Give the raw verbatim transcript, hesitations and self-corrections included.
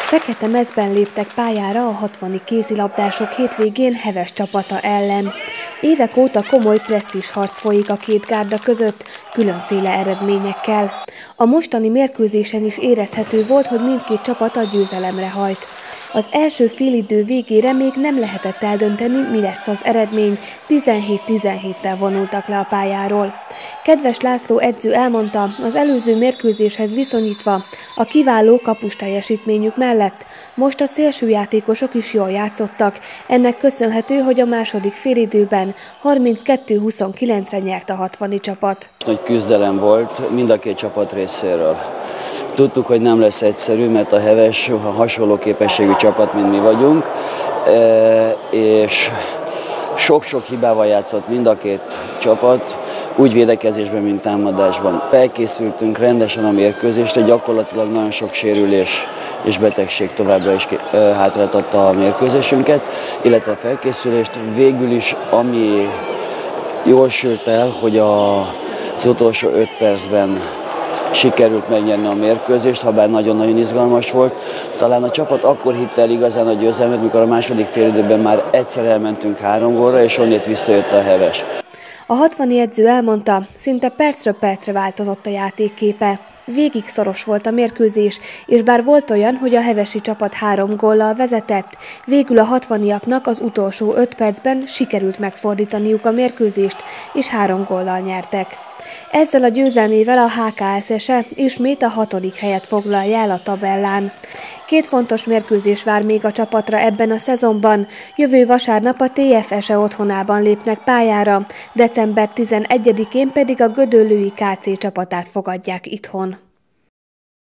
Fekete mezben léptek pályára a hatvani kézilabdások hétvégén Heves csapata ellen. Évek óta komoly presztízsharc folyik a két gárda között, különféle eredményekkel. A mostani mérkőzésen is érezhető volt, hogy mindkét csapat a győzelemre hajt. Az első félidő végére még nem lehetett eldönteni, mi lesz az eredmény, tizenhét tizenhéttel vonultak le a pályáról. Kedves László edző elmondta, az előző mérkőzéshez viszonyítva a kiváló kapus teljesítményük mellett most a szélsőjátékosok is jól játszottak. Ennek köszönhető, hogy a második félidőben harminckettő huszonkilencre nyert a hatvani csapat. Nagy küzdelem volt mind a két csapat részéről. Tudtuk, hogy nem lesz egyszerű, mert a Heves hasonló képességű csapat, mint mi vagyunk, és sok-sok hibával játszott mind a két csapat, úgy védekezésben, mint támadásban. Felkészültünk rendesen a mérkőzésre, gyakorlatilag nagyon sok sérülés és betegség továbbra is hátráltatta a mérkőzésünket, illetve a felkészülést. Végül is, ami jól sült el, hogy a, az utolsó öt percben sikerült megnyerni a mérkőzést, ha bár nagyon-nagyon izgalmas volt. Talán a csapat akkor hitte el igazán a győzelmet, mikor a második félidőben már egyszer elmentünk három gólra, és onnét visszajött a Heves. A hatvani edző elmondta, szinte percről percre változott a játékképe. Végig szoros volt a mérkőzés, és bár volt olyan, hogy a hevesi csapat három góllal vezetett, végül a hatvaniaknak az utolsó öt percben sikerült megfordítaniuk a mérkőzést, és három góllal nyertek. Ezzel a győzelmével a há ká es es-e ismét a hatodik helyet foglalja el a tabellán. Két fontos mérkőzés vár még a csapatra ebben a szezonban. Jövő vasárnap a té ef es-e otthonában lépnek pályára, december tizenegyedikén pedig a gödöllői ká cé csapatát fogadják itthon.